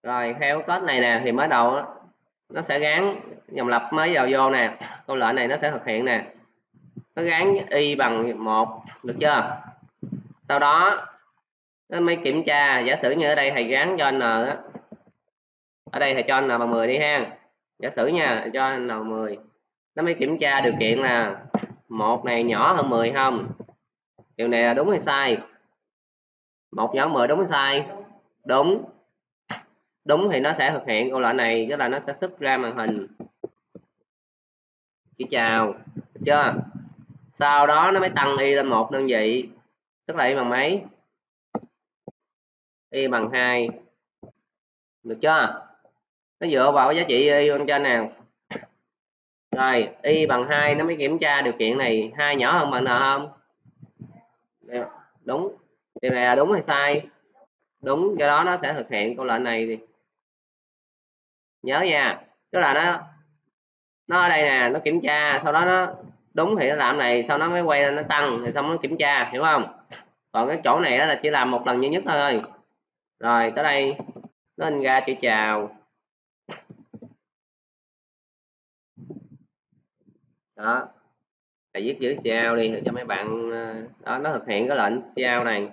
Rồi theo code này nè thì mới đầu nó sẽ gắn dòng lặp mới vào vô nè, câu lệnh này nó sẽ thực hiện nè, nó gắn y bằng 1 được chưa? Sau đó nó mới kiểm tra, giả sử như ở đây thầy gắn cho n á, ở đây thầy cho n bằng 10 đi ha, giả sử nha, cho n 10, nó mới kiểm tra điều kiện là 1 này nhỏ hơn 10 không, điều này là đúng hay sai? 1 nhỏ hơn 10 đúng hay sai? Đúng. Đúng thì nó sẽ thực hiện câu lệnh này, tức là nó sẽ xuất ra màn hình chữ chào, được chưa? Sau đó nó mới tăng y lên 1 đơn vị, tức là y bằng mấy? Y bằng 2, được chưa? Nó dựa vào giá trị y bên trên nè. Rồi y bằng 2 nó mới kiểm tra điều kiện này, 2 nhỏ hơn bằng n không? Đúng. Điều này là đúng hay sai? Đúng, do đó nó sẽ thực hiện câu lệnh này. Thì nhớ nha, tức là nó ở đây nè, nó kiểm tra, sau đó nó đúng thì nó làm này, sau nó mới quay lên nó tăng, thì xong nó kiểm tra, hiểu không? Còn cái chỗ này là chỉ làm một lần duy nhất thôi. Rồi tới đây nó in ra chữ chào đó, thầy viết chữ chào đi cho mấy bạn đó, nó thực hiện cái lệnh chào này.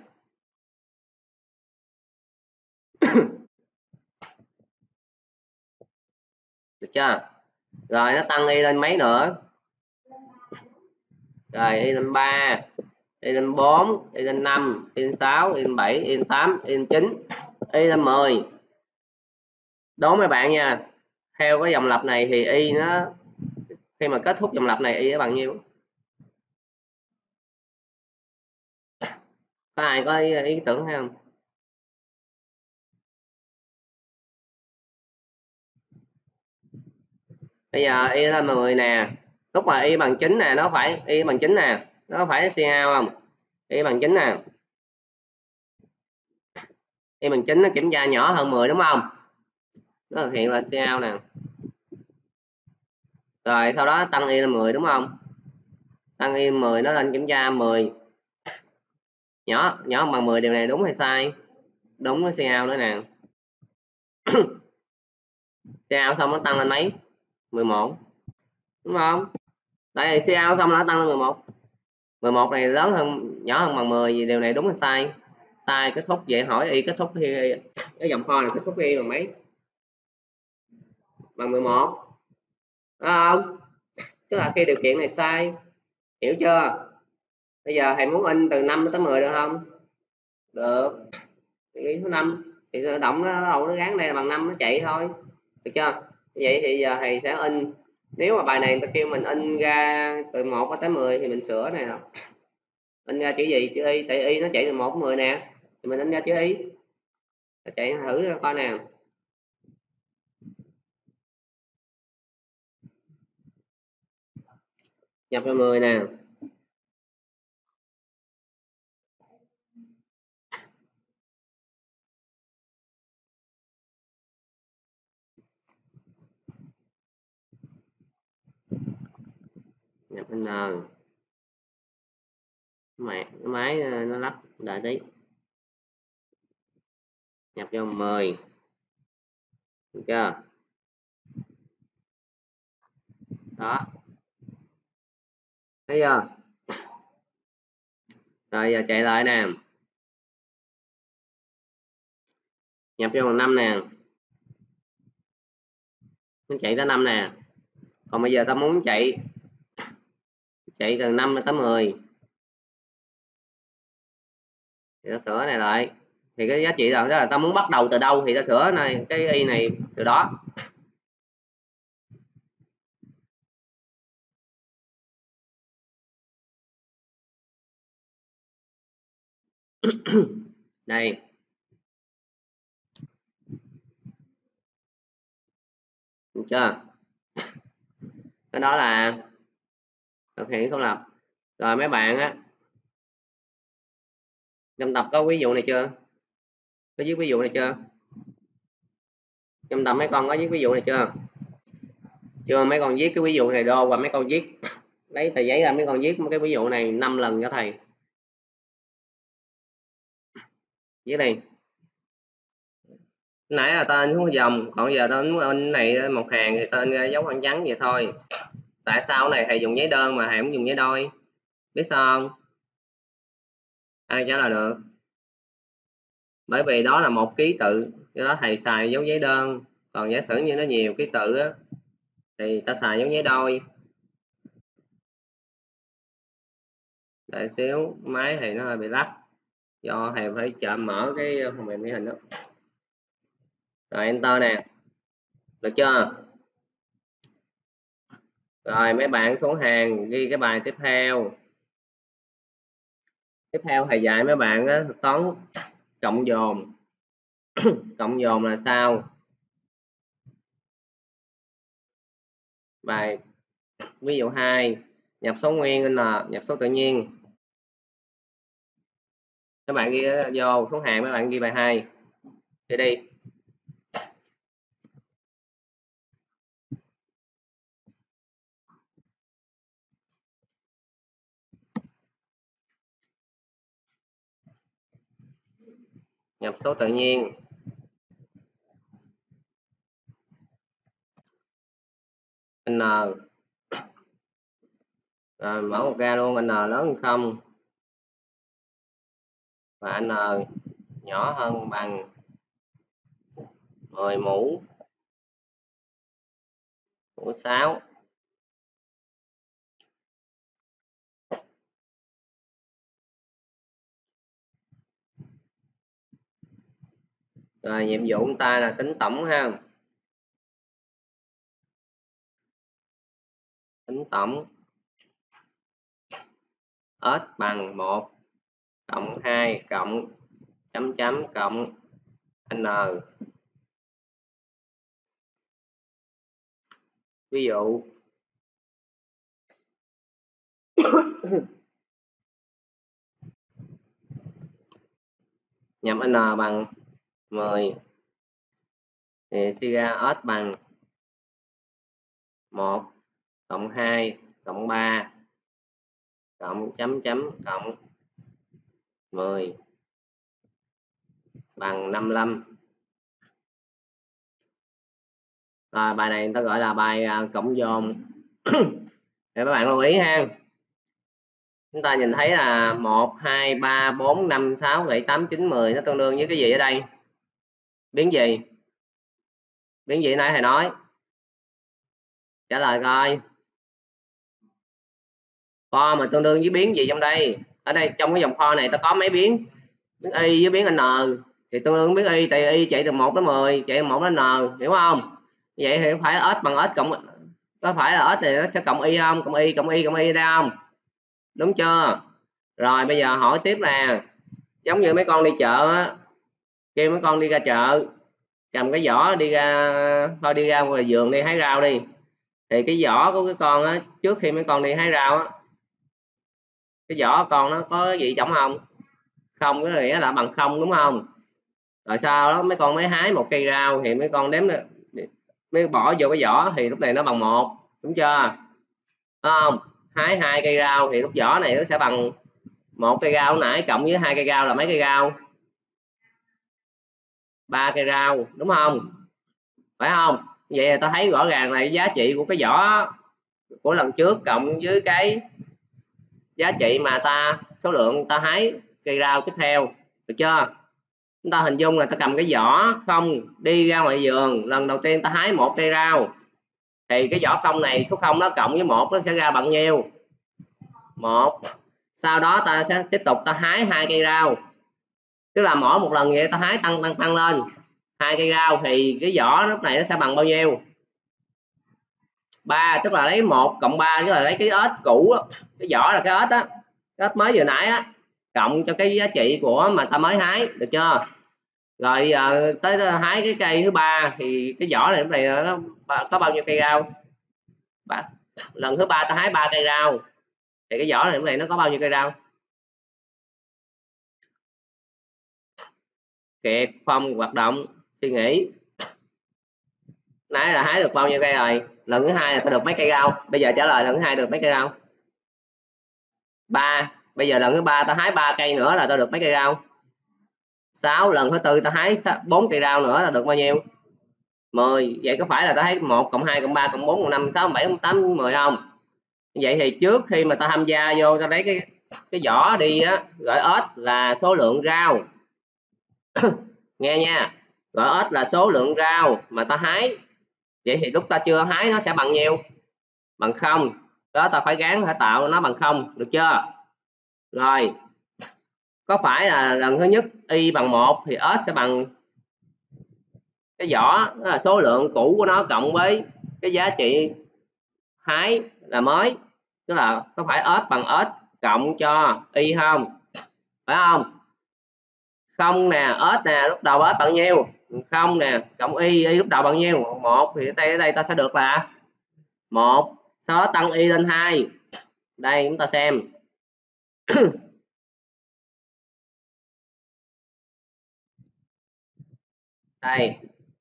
Được chưa? Rồi nó tăng y lên mấy nữa? Rồi y lên 3, y lên 4, y lên 5, y lên 6, y lên 7, y lên 8, y lên 9, y lên 10. Đố mấy bạn nha, theo cái dòng lặp này thì y nó khi mà kết thúc dòng lặp này y nó bằng nhiêu? Có ai có ý tưởng hay không? Bây giờ y lên 10 nè, lúc mà y bằng 9 nè, nó phải y bằng 9 nè, nó phải CA không? Y bằng 9 nè, y bằng 9 nó kiểm tra nhỏ hơn 10 đúng không? Nó thực hiện là CA nè. Rồi sau đó tăng y lên 10 đúng không? Tăng y 10 nó lên kiểm tra 10 nhỏ hơn bằng 10, điều này đúng hay sai? Đúng với CA nữa nè. CA xong nó tăng lên mấy? 11 đúng không? Tại vì CA xong nó tăng lên 11. 11 này lớn hơn nhỏ hơn bằng 10, vì điều này đúng hay sai? Sai. Kết thúc. Vậy hỏi y kết thúc thì cái dòng kho này kết thúc y bằng mấy? Bằng 11, đúng không? Tức là khi điều kiện này sai, hiểu chưa? Bây giờ thầy muốn in từ 5 tới 10 được không? Được. Thì số 5 thì tự động nó gắn đây là bằng 5 nó chạy thôi, được chưa? Vậy thì giờ thầy sẽ in, nếu mà bài này người ta kêu mình in ra từ 1 tới 10 thì mình sửa này nè, in ra chữ gì? Chữ y, tại y nó chạy từ 1 tới 10 nè, thì mình in ra chữ y, chạy thử ra coi nè. Nhập vào 10 nè, nhập n, cái máy nó lắp, đợi tí, nhập vô 10, được chưa? Đó, thấy chưa? Rồi giờ chạy lại nè, nhập vô bằng 5 nè, nó chạy tới 5 nè. Còn bây giờ ta muốn chạy từ 5 tới 10 thì ta sửa này lại, thì cái giá trị là ta muốn bắt đầu từ đâu thì ta sửa này cái y này từ đó. Đây, được chưa? Cái đó là thực hiện số lập. Rồi mấy bạn á, trong tập có ví dụ này chưa? Có viết ví dụ này chưa? Trong tập mấy con có viết ví dụ này chưa? Chưa? Mấy con viết cái ví dụ này đô, và mấy con viết lấy tờ giấy ra, mấy con viết cái ví dụ này 5 lần cho thầy. Viết đi. Nãy là ta xuống dòng, còn giờ ta in này một hàng thì ta in ra dấu khoảng trắng vậy thôi. Tại sao này thầy dùng giấy đơn mà thầy không dùng giấy đôi? Biết sao không? Ai trả lời được? Bởi vì đó là một ký tự, do đó thầy xài dấu giấy đơn. Còn giả sử như nó nhiều ký tự á, thì ta xài dấu giấy đôi. Đợi xíu, máy thì nó hơi bị lắc, do thầy phải chậm mở cái phần mềm ghi hình đó. Rồi enter nè, được chưa? Rồi mấy bạn xuống hàng ghi cái bài tiếp theo. Tiếp theo thầy dạy mấy bạn á, thực toán cộng dồn. Cộng dồn là sao? Bài ví dụ 2, nhập số nguyên n, nhập số tự nhiên. Các bạn ghi vô xuống hàng, mấy bạn ghi bài 2 thì đi. Nhập số tự nhiên. N. Rồi mở một ra luôn, n lớn hơn 0 và n nhỏ hơn bằng 10 mũ 6. Rồi nhiệm vụ của ta là tính tổng ha. Tính tổng S bằng 1 cộng 2 cộng chấm chấm cộng n. Ví dụ nhập n bằng 10 thì suy ra S bằng 1 cộng 2 cộng 3 cộng chấm chấm cộng 10 bằng 55. Rồi bài này người ta gọi là bài cộng dồn. Để các bạn lưu ý ha. Chúng ta nhìn thấy là 1, 2, 3, 4, 5, 6, 7, 8, 9, 10 nó tương đương với cái gì ở đây? Biến gì? Biến gì nãy thầy nói? Trả lời coi. For mà tương đương với biến gì trong đây? Ở đây trong cái dòng for này ta có mấy biến? Biến y với biến n thì tương đương biến y, tại y chạy từ 1 đến 10, chạy từ 1 đến n, hiểu không? Vậy thì phải s bằng s cộng, có phải là s thì nó sẽ cộng y không? Cộng y cộng y cộng y ra không? Đúng chưa? Rồi bây giờ hỏi tiếp nè, giống như mấy con đi chợ á, kêu mấy con đi ra chợ, cầm cái giỏ đi ra, thôi đi ra ngoài vườn đi hái rau đi, thì cái giỏ của cái con á, trước khi mấy con đi hái rau á, cái vỏ con nó có gì trống không? Không, cái nghĩa là bằng không, đúng không? Rồi sau đó mấy con mới hái một cây rau thì mấy con đếm, mới bỏ vô cái vỏ thì lúc này nó bằng 1, đúng chưa? Đúng không? Hái 2 cây rau thì lúc vỏ này nó sẽ bằng 1 cây rau nãy cộng với 2 cây rau là mấy cây rau? 3 cây rau, đúng không? Phải không? Vậy là ta thấy rõ ràng là giá trị của cái vỏ của lần trước cộng với cái giá trị mà ta, số lượng ta hái cây rau tiếp theo, được chưa? Chúng ta hình dung là ta cầm cái giỏ không đi ra ngoài vườn, lần đầu tiên ta hái 1 cây rau thì cái giỏ không này, số 0 nó cộng với 1 nó sẽ ra bằng nhiêu? 1. Sau đó ta sẽ tiếp tục ta hái 2 cây rau, tức là mỗi một lần vậy ta hái tăng lên 2 cây rau thì cái giỏ lúc này nó sẽ bằng bao nhiêu? 3, tức là lấy 1 cộng 3, tức là lấy cái ếch cũ đó. Cái vỏ là cái ếch á, cái ếch mới vừa nãy á, cộng cho cái giá trị của mà ta mới hái, được chưa? Rồi giờ tới hái cái cây thứ 3 thì cái vỏ này lúc này nó có bao nhiêu cây rau? Lần thứ 3 ta hái 3 cây rau thì cái vỏ này lúc này nó có bao nhiêu cây rau? Kiệt, Phong hoạt động suy nghĩ. Nãy là hái được bao nhiêu cây rồi? Lần thứ 2 là ta được mấy cây rau? Bây giờ trả lời lần thứ 2 được mấy cây rau? 3. Bây giờ lần thứ 3 ta hái 3 cây nữa là ta được mấy cây rau? 6 lần thứ tư ta hái 4 cây rau nữa là được bao nhiêu? 10. Vậy có phải là ta thấy 1 cộng 2 cộng 3 cộng 4 cộng 5 6 7 cộng 8 10 không? Vậy thì trước khi mà ta tham gia vô ta lấy cái vỏ đi á, gỏi ếch là số lượng rau. Nghe nha, gỏi ếch là số lượng rau mà ta hái. Vậy thì lúc ta chưa hái nó sẽ bằng nhiêu? Bằng 0. Đó ta phải gán phải tạo nó bằng 0, được chưa? Rồi, có phải là lần thứ nhất y bằng 1 thì ếch sẽ bằng cái vỏ, đó là số lượng cũ của nó cộng với cái giá trị hái là mới, tức là có phải ếch bằng ếch cộng cho y không? Phải không? Không nè, ếch nè, lúc đầu ếch bằng nhiêu? 0 nè, cộng y lúc đầu bằng nhiêu? 1 thì ở đây ta sẽ được là 1, sau đó tăng y lên 2. Đây chúng ta xem. Đây.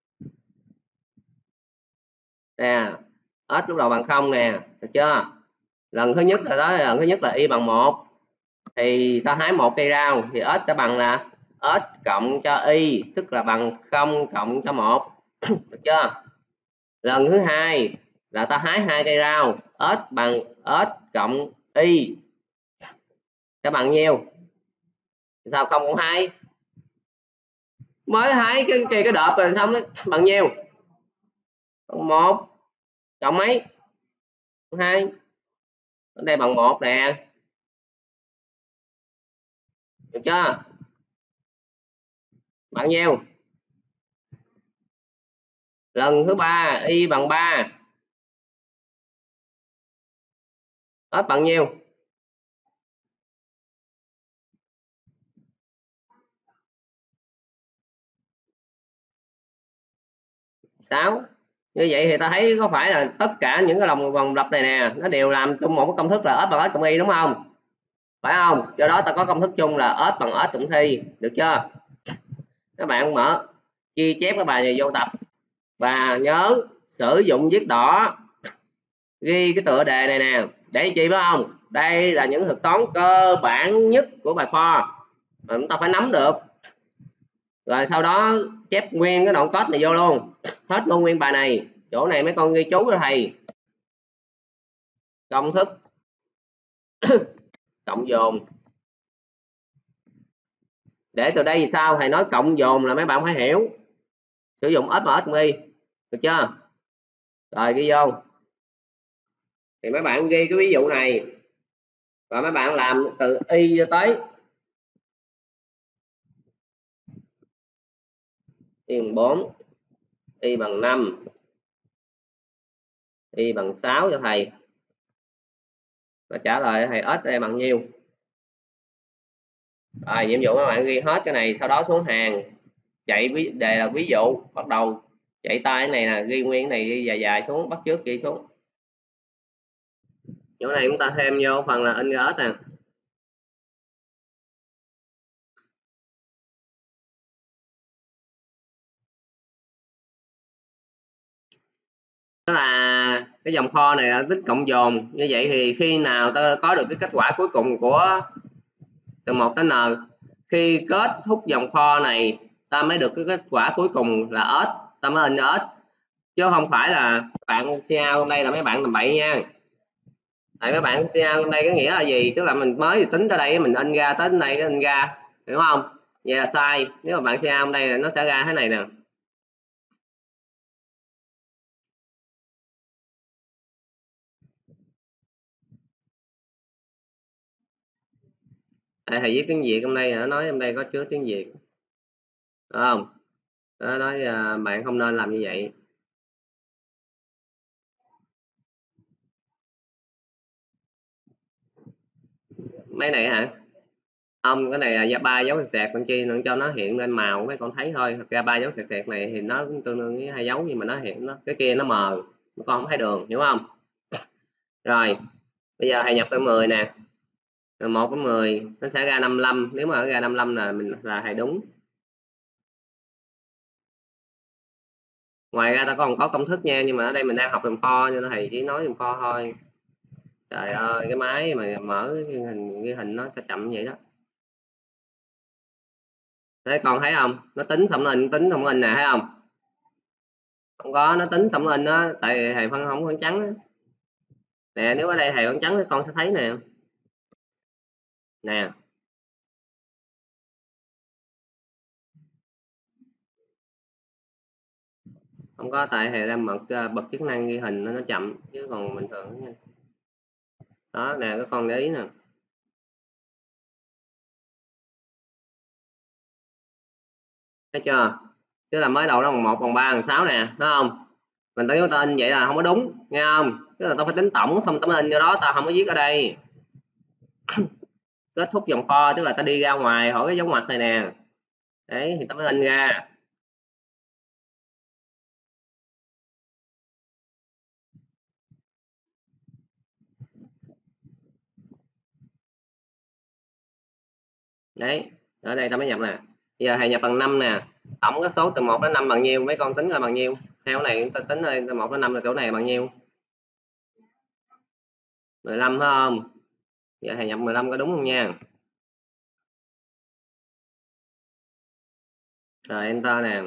Nè, ếch lúc đầu bằng 0 nè, được chưa? Lần thứ nhất là đó, lần thứ nhất là y bằng 1 thì ta hái 1 cây rau thì ếch sẽ bằng là ếch cộng cho y, tức là bằng 0 cộng cho 1. Được chưa? Lần thứ hai là ta hái 2 cây rau, ếch bằng ếch cộng y sẽ bằng nhiêu? Sao 0 cộng 2? Mới hái cái đợt rồi xong đấy, bằng nhiêu? Bằng 1 cộng mấy? 2. Ở đây bằng 1 nè. Được chưa? Bằng nhiêu? Lần thứ ba y bằng 3. Ếch bằng nhiêu? 6. Như vậy thì ta thấy có phải là tất cả những cái vòng lặp này nè nó đều làm chung một cái công thức là ếch bằng ếch cộng y, đúng không? Phải không? Do đó ta có công thức chung là ếch bằng ếch cộng y, được chưa? Các bạn mở ghi chép cái bài này vô tập và nhớ sử dụng viết đỏ ghi cái tựa đề này nè, để chi phải không? Đây là những thực toán cơ bản nhất của bài for mà chúng ta phải nắm được. Rồi sau đó chép nguyên cái đoạn code này vô luôn, hết luôn nguyên bài này. Chỗ này mấy con ghi chú cho thầy. Công thức cộng dồn, để từ đây thì sao thầy nói cộng dồn là mấy bạn phải hiểu sử dụng ếch mà ếch cộng y, được chưa? Rồi ghi vô thì mấy bạn ghi cái ví dụ này và mấy bạn làm từ y cho tới y bằng 4, y bằng 5, y bằng 6 cho thầy và trả lời thầy ếch đây bằng nhiêu. Rồi nhiệm vụ các bạn ghi hết cái này, sau đó xuống hàng chạy đề là ví dụ, bắt đầu chạy tay cái này là ghi nguyên cái này, ghi dài dài xuống, bắt chước ghi xuống. Chỗ này chúng ta thêm vô phần là in ra ếch nè. Đó là cái dòng for này là tích cộng dồn. Như vậy thì khi nào ta có được cái kết quả cuối cùng của từ 1 tới n, khi kết thúc dòng for này ta mới được cái kết quả cuối cùng là ếch, ta mới in ếch, chứ không phải là bạn CA hôm nay là mấy bạn làm bậy nha. Tại mấy bạn CA hôm nay có nghĩa là gì? Tức là mình mới tính tới đây mình in ra, tới đây in ra, hiểu không? Vậy là sai. Nếu mà bạn CA hôm nay là nó sẽ ra thế này nè. Thầy viết tiếng Việt hôm nay nó nói hôm nay có chứa tiếng Việt, đúng không? Nó nói bạn không nên làm như vậy. Mấy này hả? Không, cái này là ba dấu sẹt con chi nó cho nó hiện lên màu mấy con thấy thôi. Thật ra ba dấu sẹt sẹt này thì nó tương đương với 2 dấu, nhưng mà nó hiện nó cái kia nó mờ, con không thấy đường, hiểu không? Rồi bây giờ thầy nhập tới 10 nè, rồi 1 tới 10 nó sẽ ra 55. Nếu mà nó ra 55 là mình là thầy đúng. Ngoài ra ta còn có công thức nha, nhưng mà ở đây mình đang học làm kho nên thầy chỉ nói làm kho thôi. Trời ơi, cái máy mà mở cái hình nó sẽ chậm vậy đó. Đấy, con thấy không, nó tính xong nó in, tính xong nó in nè, thấy không? Không có, nó tính xong nó in đó, tại thầy phân không phấn trắng đó. Nè, nếu ở đây thầy phấn trắng thì con sẽ thấy nè. Nè, không có, tại thầy đang bật chức năng ghi hình nó chậm, chứ còn bình thường nó nhanh. Đó nè, các con để ý nè, thấy chưa? Tức là mới đầu nó bằng 1, bằng 3, bằng 6 nè, đúng không? Mình tới ta in vậy là không có đúng, nghe không? Tức là tao phải tính tổng xong tao mới in vô đó, tao không có viết ở đây. Kết thúc dòng for tức là tao đi ra ngoài hỏi cái dấu ngoặc này nè, đấy thì tao mới in ra. Đấy, ở đây tao mới nhập nè. Giờ thầy nhập bằng 5 nè, tổng cái số từ 1 đến 5 bằng nhiêu, mấy con tính ra bằng nhiêu? Theo này tao tính đây, từ 1 đến 5 là chỗ này bằng nhiêu? 15 phải không? Giờ thầy nhập 15 có đúng không nha? Rồi enter nè.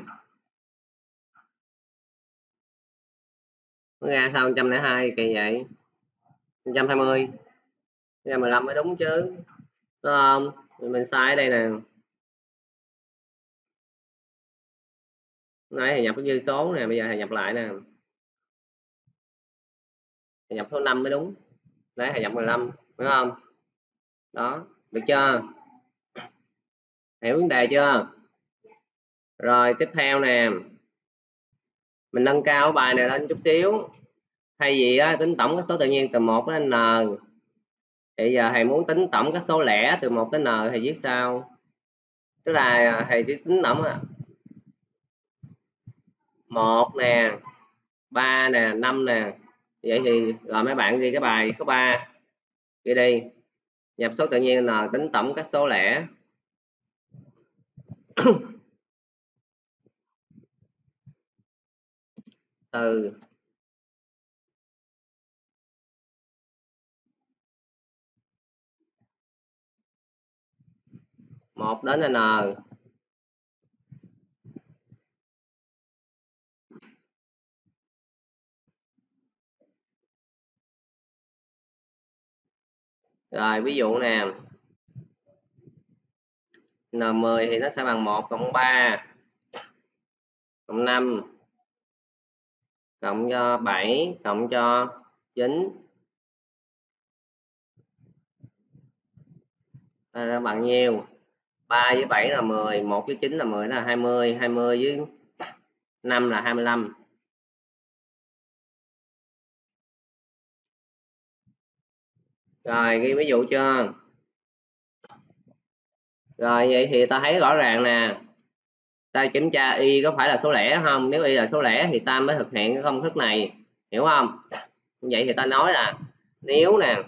Nó ra sao 102 kỳ vậy? 120. Ra 15 mới đúng chứ. Đúng không? Mình sai ở đây nè. Nãy thầy nhập cái dư số nè, bây giờ thầy nhập lại nè. Thầy nhập số 5 mới đúng. Đấy thầy nhập 15, đúng không? Đó, được chưa? Hiểu vấn đề chưa? Rồi tiếp theo nè, mình nâng cao bài này lên chút xíu. Thay vì tính tổng cái số tự nhiên từ 1 đến n, thì giờ thầy muốn tính tổng cái số lẻ từ 1 đến n thì viết sao? Tức là thầy chỉ tính tổng 1 nè, 3 nè, 5 nè. Vậy thì rồi mấy bạn ghi cái bài số 3 ghi đi. Nhập số tự nhiên n tính tổng các số lẻ. Từ 1 đến n. Rồi ví dụ nè, N10 thì nó sẽ bằng 1 cộng 3 cộng 5 cộng cho 7 cộng cho 9 là bằng nhiêu? 3 với 7 là 10, 1 với 9 là 10, đó là 20, 20 với 5 là 25. Rồi ghi ví dụ chưa? Rồi vậy thì ta thấy rõ ràng nè. Ta kiểm tra y có phải là số lẻ không? Nếu y là số lẻ thì ta mới thực hiện cái công thức này, hiểu không? Vậy thì ta nói là nếu nè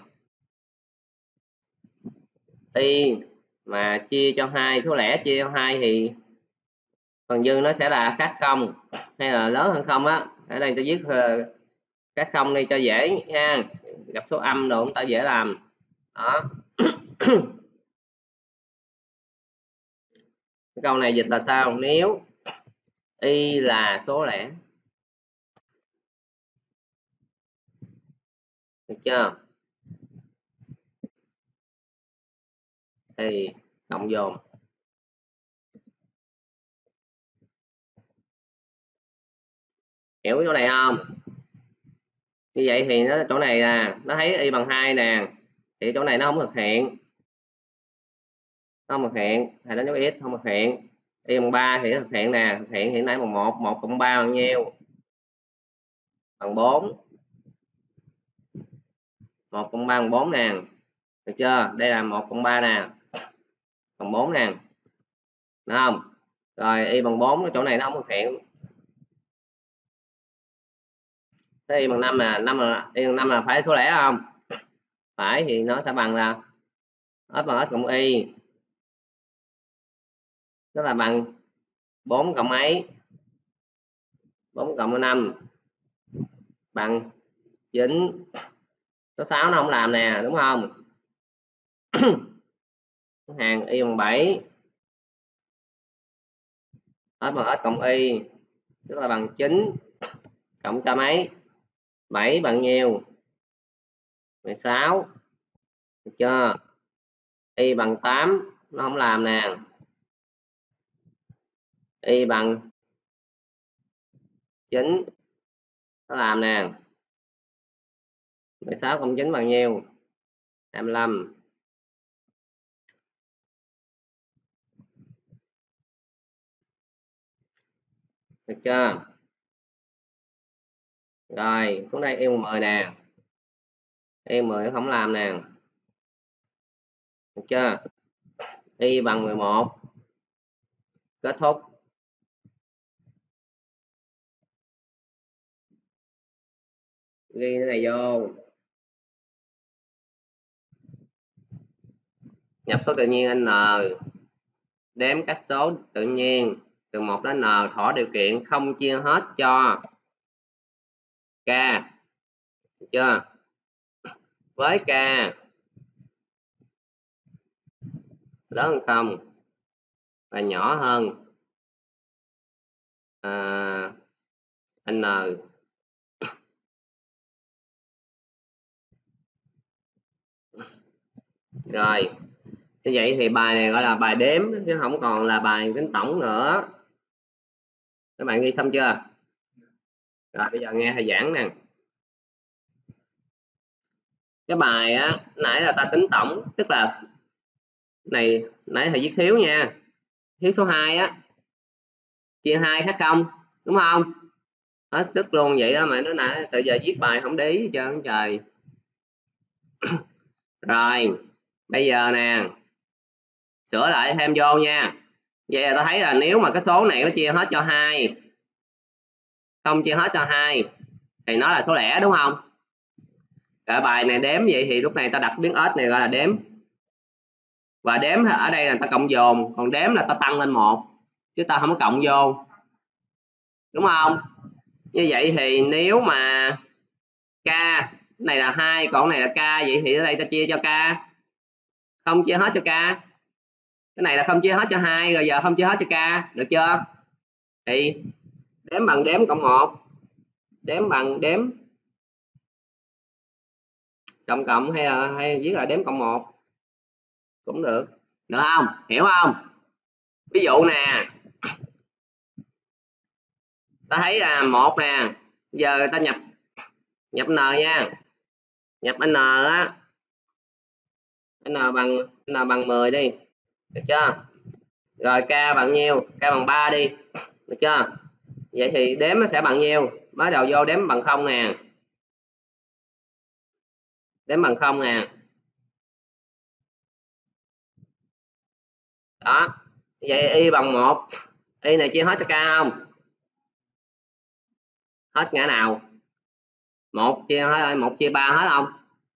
y mà chia cho 2, số lẻ chia cho 2 thì phần dư nó sẽ là khác không hay là lớn hơn không á. Ở đây tôi viết khác không đi cho dễ nha, gặp số âm đồ chúng ta dễ làm. Đó. Cái câu này dịch là sao? Nếu y là số lẻ, được chưa, thì cộng dồn. Hiểu chỗ này không? Như vậy thì nó chỗ này là nó thấy y bằng 2 nè, thì chỗ này nó không thực hiện, nó không thực hiện, thầy đánh dấu x không thực hiện. Y bằng 3 thì nó thực hiện nè, thực hiện hiện nãy bằng 1, 1 cộng 3 bằng nhiêu? Bằng 4. 1 cộng 3 bằng 4 nè, được chưa? Đây là 1 cộng 3 nè, bằng 4 nè, được không? Rồi y bằng 4 cái chỗ này nó không thực hiện. Thế y bằng 5 là y bằng 5 là phải số lẻ không? Phải, thì nó sẽ bằng là s bằng s cộng y, tức là bằng 4 cộng mấy? 4 cộng 5 bằng 9. Số 6 nó không làm nè, đúng không? Hàng y bằng 7 S bằng S cộng Y tức là bằng 9 cộng k mấy? 7 bằng nhiêu? 16. Được chưa? Y bằng 8 nó không làm nè. Y bằng 9 nó làm nè. 16 cộng 9 bằng nhiêu? 25. Được chưa? Rồi xuống đây y 10 nè. Y 10 nó không làm nè. Được chưa? Y bằng 11. Kết thúc. Ghi cái này vô. Nhập số tự nhiên n, đếm các số tự nhiên từ 1 đến n, thỏa điều kiện không chia hết cho k. Được chưa? Với k lớn hơn không và nhỏ hơn n. Rồi như vậy thì bài này gọi là bài đếm chứ không còn là bài tính tổng nữa. Các bạn ghi xong chưa? Rồi bây giờ nghe thầy giảng nè. Cái bài á nãy là ta tính tổng, tức là này nãy thầy viết thiếu nha, thiếu số 2 á, chia 2 khác không, đúng không? Hết sức luôn vậy đó mà nó nãy từ giờ viết bài không để ý hết trơn trời. Rồi bây giờ nè, sửa lại thêm vô nha. Vậy là ta thấy là nếu mà cái số này nó chia hết cho 2, không chia hết cho 2 thì nó là số lẻ, đúng không? Cả bài này đếm vậy thì lúc này ta đặt biến ếch này gọi là đếm. Và đếm ở đây là ta cộng dồn, còn đếm là ta tăng lên 1 chứ ta không có cộng vô, đúng không? Như vậy thì nếu mà k này là 2 còn này là k, vậy thì ở đây ta chia cho k, không chia hết cho k. Cái này là không chia hết cho 2 rồi, giờ không chia hết cho k, được chưa? Thì đếm bằng đếm cộng 1, đếm bằng đếm cộng hay viết là đếm cộng 1 cũng được, được không? Hiểu không? Ví dụ nè, ta thấy là 1 nè, giờ ta nhập n nha, nhập n á, n bằng 10 đi, được chưa? Rồi k bằng nhiêu? K bằng 3 đi, được chưa? Vậy thì đếm nó sẽ bằng nhiêu? Mới đầu vô đếm bằng 0 nè, đếm bằng 0 nè. Đó. Vậy y bằng 1. Y này chia hết cho k không? Hết ngã nào? 1 chia hết, 1 chia 3 hết không?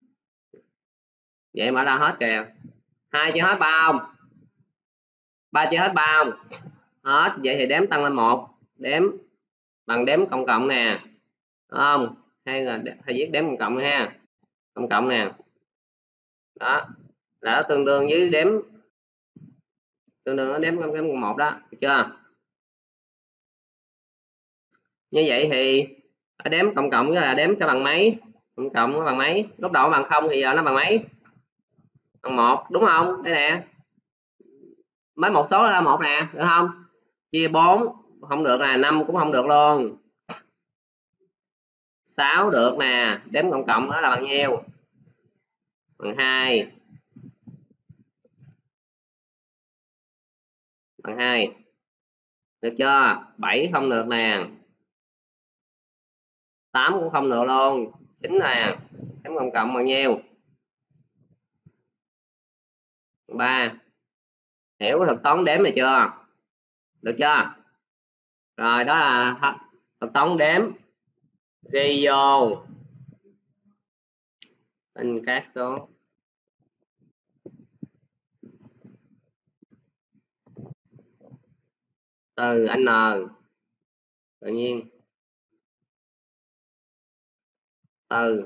Vậy mà ra hết kìa. 2 chia hết 3 không? 3 chia hết 3 không? Hết. Vậy thì đếm tăng lên 1, đếm bằng đếm cộng cộng nè, đúng không? Hay là thầy viết đếm cộng cộng ha, cộng cộng nè. Đó là nó tương đương với đếm, tương đương nó đếm cộng 1 đó, được chưa? Như vậy thì đếm cộng cộng là đếm cho bằng mấy? Cộng cộng nó bằng mấy? Lúc đầu bằng 0 thì giờ nó bằng mấy? Bằng 1, đúng không? Đây nè, mới một số là 1 nè, được không? Chia 4 không được nè, 5 cũng không được luôn, 6 được nè, đếm cộng cộng đó là bằng nhiêu? Bằng 2, bằng 2, được chưa? 7 không được nè, 8 cũng không được luôn, 9 nè, đếm cộng cộng bằng nhiêu? 3. Hiểu cái thuật toán đếm này chưa? Được chưa? Rồi đó là thuật toán đếm. Ghi vô in các số từ n tự nhiên từ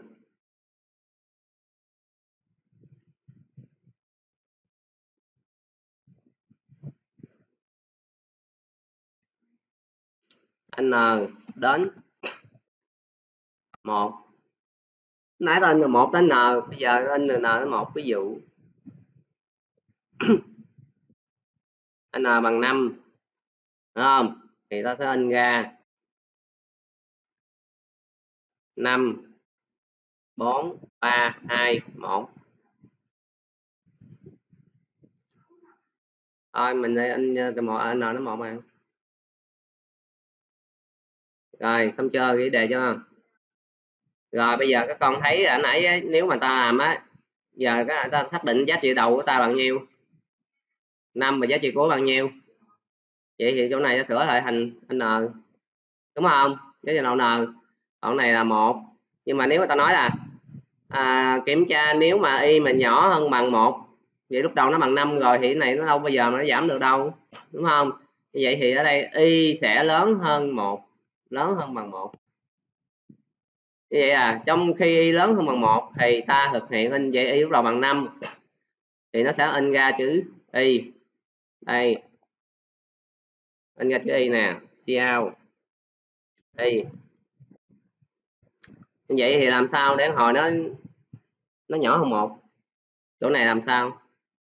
n đến 1. Nãy tên từ 1 đến n, bây giờ in từ n đến 1. Ví dụ n bằng 5, đúng không? Thì ta sẽ in ra 5 4 3 2 1. Thôi mình in từ n đến 1 mà. Rồi xong chưa, ghi đề cho. Rồi bây giờ các con thấy ở nãy nếu mà ta làm á, giờ ta xác định giá trị đầu của ta bằng nhiêu, 5 và giá trị cuối bằng nhiêu. Vậy thì chỗ này nó sửa lại thành n, đúng không? Giá trị đầu n, còn này là 1. Nhưng mà nếu mà ta nói là kiểm tra nếu mà y mà nhỏ hơn bằng 1, vậy lúc đầu nó bằng 5 rồi thì cái này nó đâu bao giờ mà nó giảm được đâu, đúng không? Như vậy thì ở đây y sẽ lớn hơn 1, lớn hơn bằng 1. Như vậy trong khi y lớn hơn bằng 1 thì ta thực hiện in vậy y lúc đầu bằng 5 thì nó sẽ in ra chữ y. Đây, in ra chữ y nè, cout y. Như vậy thì làm sao để hồi nó nhỏ hơn 1? Chỗ này làm sao?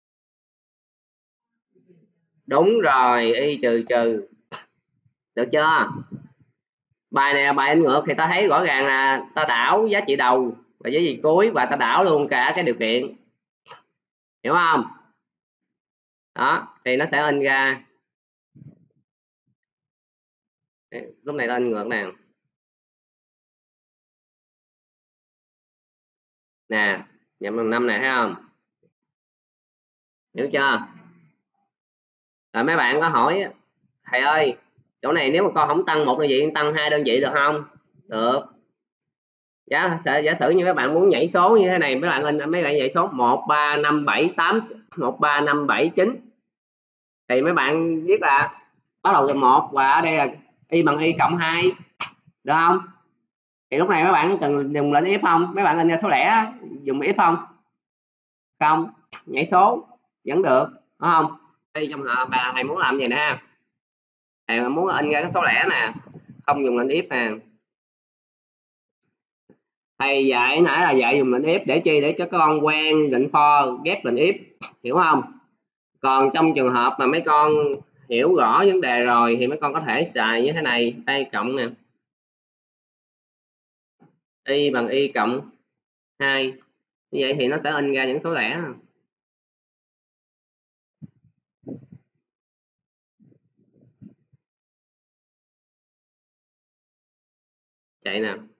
Đúng rồi, y trừ trừ. Được chưa? Bài này bài in ngược thì ta thấy rõ ràng là ta đảo giá trị đầu và giá trị cuối, và ta đảo luôn cả cái điều kiện, hiểu không? Đó thì nó sẽ in ra. Lúc này ta in ngược nè, nhập bằng 5 này, thấy không? Hiểu chưa? Rồi mấy bạn có hỏi thầy ơi, chỗ này nếu mà con không tăng một đơn vị, tăng 2 đơn vị được không? Được. Giả sử như các bạn muốn nhảy số như thế này, mấy bạn nhảy số 1 3 5 7 8 1 3 5 7 9 thì mấy bạn viết là bắt đầu từ 1 và ở đây là y bằng y cộng 2, được không? Thì lúc này mấy bạn cần dùng lệnh if không? Mấy bạn lên ra số lẻ dùng if không? Không, nhảy số vẫn được, đúng không? Đây trong bà thầy muốn làm gì nè ha, thầy muốn in ra cái số lẻ nè, không dùng lệnh if nè. Thầy dạy nãy là dạy dùng lệnh if để chi, để cho các con quen lệnh for ghép lệnh if, hiểu không? Còn trong trường hợp mà mấy con hiểu rõ vấn đề rồi thì mấy con có thể xài như thế này. Đây cộng nè, y bằng y cộng 2, như vậy thì nó sẽ in ra những số lẻ. Chạy nè,